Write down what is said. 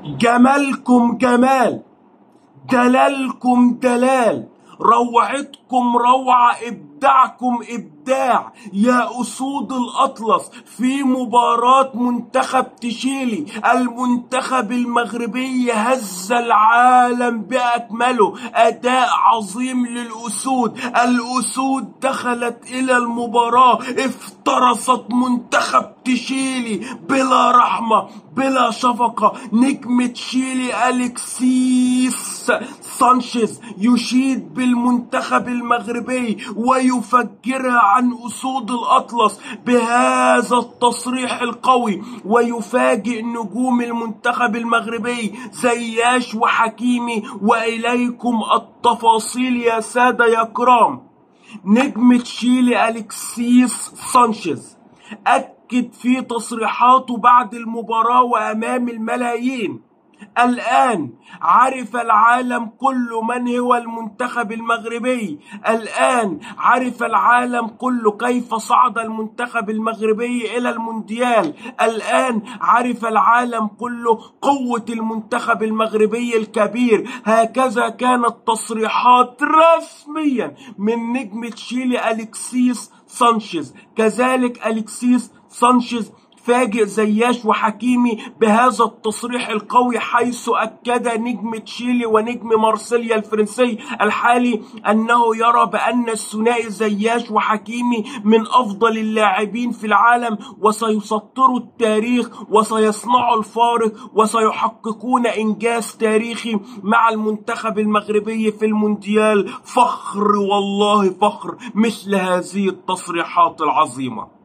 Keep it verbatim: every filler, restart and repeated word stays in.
جمالكم جمال، دلالكم دلال، روعتكم روعة، إبداعكم إبداع يا أسود الأطلس. في مباراة منتخب تشيلي المنتخب المغربي هز العالم بأكمله، أداء عظيم للأسود. الأسود دخلت إلى المباراة افترست منتخب تشيلي بلا رحمة بلا شفقة. نجم تشيلي أليكسيس سانشيز يشيد بالمنتخب المغربي ويفجرها عن أسود الأطلس بهذا التصريح القوي، ويفاجئ نجوم المنتخب المغربي زياش وحكيمي. وإليكم التفاصيل يا سادة يا كرام. نجم تشيلي أليكسيس سانشيز أكد في تصريحاته بعد المباراة وأمام الملايين: الآن عرف العالم كله من هو المنتخب المغربي. الآن عرف العالم كله كيف صعد المنتخب المغربي إلى المونديال. الآن عرف العالم كله قوة المنتخب المغربي الكبير. هكذا كانت تصريحات رسميا من نجم تشيلي أليكسيس سانشيز. كذلك أليكسيس سانشيز فاجئ زياش وحكيمي بهذا التصريح القوي، حيث أكد نجم تشيلي ونجم مارسيليا الفرنسي الحالي أنه يرى بأن الثنائي زياش وحكيمي من أفضل اللاعبين في العالم، وسيسطروا التاريخ وسيصنعوا الفارق وسيحققون إنجاز تاريخي مع المنتخب المغربي في المونديال. فخر والله فخر مثل هذه التصريحات العظيمة.